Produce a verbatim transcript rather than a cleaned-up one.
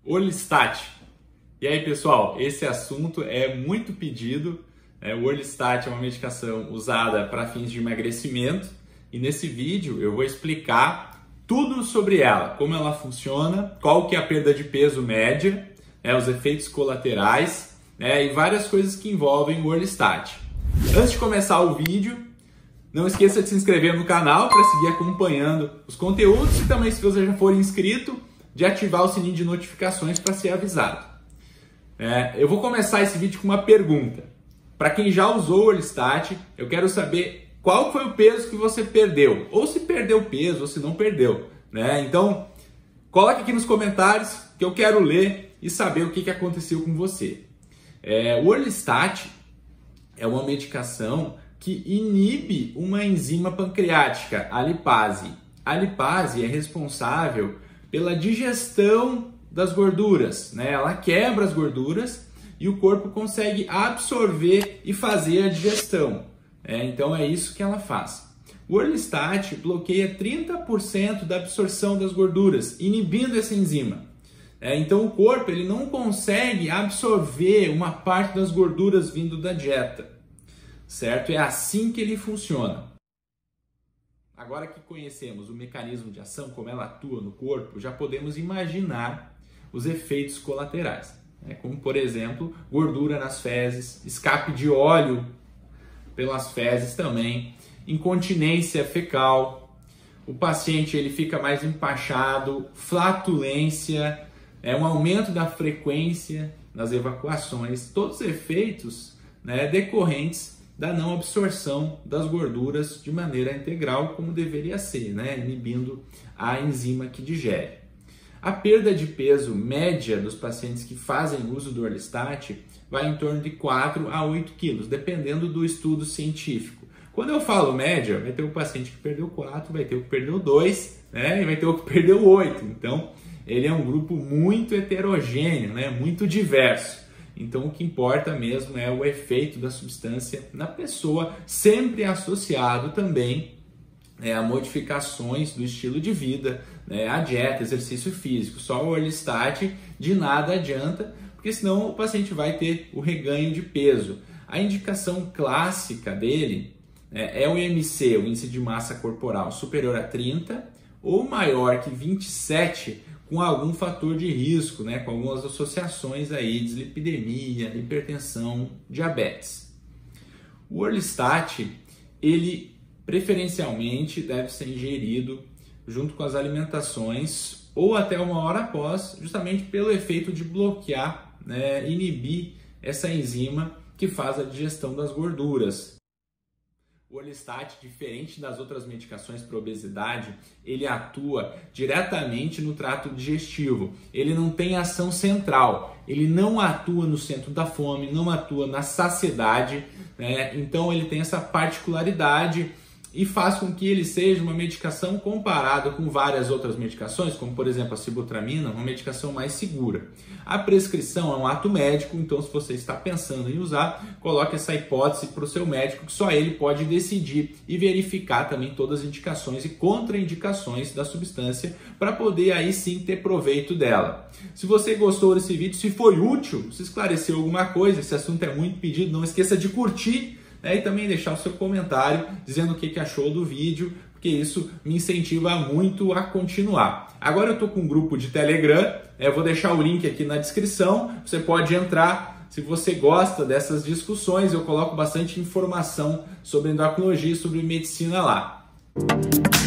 Orlistat. E aí, pessoal, esse assunto é muito pedido. Né? O Orlistat é uma medicação usada para fins de emagrecimento e nesse vídeo eu vou explicar tudo sobre ela, como ela funciona, qual que é a perda de peso média, né? Os efeitos colaterais, né? E várias coisas que envolvem o Orlistat. Antes de começar o vídeo, não esqueça de se inscrever no canal para seguir acompanhando os conteúdos e também, se você já for inscrito, de ativar o sininho de notificações para ser avisado. É, eu vou começar esse vídeo com uma pergunta. Para quem já usou o Orlistat, eu quero saber qual foi o peso que você perdeu, ou se perdeu peso, ou se não perdeu. Né? Então, coloque aqui nos comentários que eu quero ler e saber o que, que aconteceu com você. É, o Orlistat é uma medicação que inibe uma enzima pancreática, a lipase. A lipase é responsável pela digestão das gorduras, né? Ela quebra as gorduras e o corpo consegue absorver e fazer a digestão. Né? Então é isso que ela faz. O Orlistat bloqueia trinta por cento da absorção das gorduras, inibindo essa enzima. É, então o corpo ele não consegue absorver uma parte das gorduras vindo da dieta, certo? É assim que ele funciona. Agora que conhecemos o mecanismo de ação, como ela atua no corpo, já podemos imaginar os efeitos colaterais, né? Como, por exemplo, gordura nas fezes, escape de óleo pelas fezes também, incontinência fecal, o paciente ele fica mais empachado, flatulência, é um aumento da frequência nas evacuações, todos os efeitos, né, decorrentes da não absorção das gorduras de maneira integral, como deveria ser, né? Inibindo a enzima que digere. A perda de peso média dos pacientes que fazem uso do Orlistat vai em torno de quatro a oito quilos, dependendo do estudo científico. Quando eu falo média, vai ter o paciente que perdeu quatro, vai ter o que perdeu dois, né? E vai ter o que perdeu oito. Então, ele é um grupo muito heterogêneo, né? Muito diverso. Então, o que importa mesmo é o efeito da substância na pessoa, sempre associado também é, a modificações do estilo de vida, né, a dieta, exercício físico. Só o Orlistat de nada adianta, porque senão o paciente vai ter o reganho de peso. A indicação clássica dele é, é o I M C, o índice de massa corporal, superior a trinta ou maior que vinte e sete, com algum fator de risco, né, com algumas associações aí, dislipidemia, hipertensão, diabetes. O Orlistat, ele preferencialmente deve ser ingerido junto com as alimentações ou até uma hora após, justamente pelo efeito de bloquear, né, inibir essa enzima que faz a digestão das gorduras. O Orlistat, diferente das outras medicações para obesidade, ele atua diretamente no trato digestivo. Ele não tem ação central, ele não atua no centro da fome, não atua na saciedade, né? Então ele tem essa particularidade e faz com que ele seja uma medicação comparada com várias outras medicações, como por exemplo a sibutramina, uma medicação mais segura. A prescrição é um ato médico, então se você está pensando em usar, coloque essa hipótese para o seu médico, que só ele pode decidir e verificar também todas as indicações e contraindicações da substância para poder aí sim ter proveito dela. Se você gostou desse vídeo, se foi útil, se esclareceu alguma coisa, esse assunto é muito pedido, não esqueça de curtir, né, e também deixar o seu comentário dizendo o que, que achou do vídeo, porque isso me incentiva muito a continuar. Agora eu estou com um grupo de Telegram, né, vou deixar o link aqui na descrição, você pode entrar se você gosta dessas discussões, eu coloco bastante informação sobre endocrinologia e sobre medicina lá.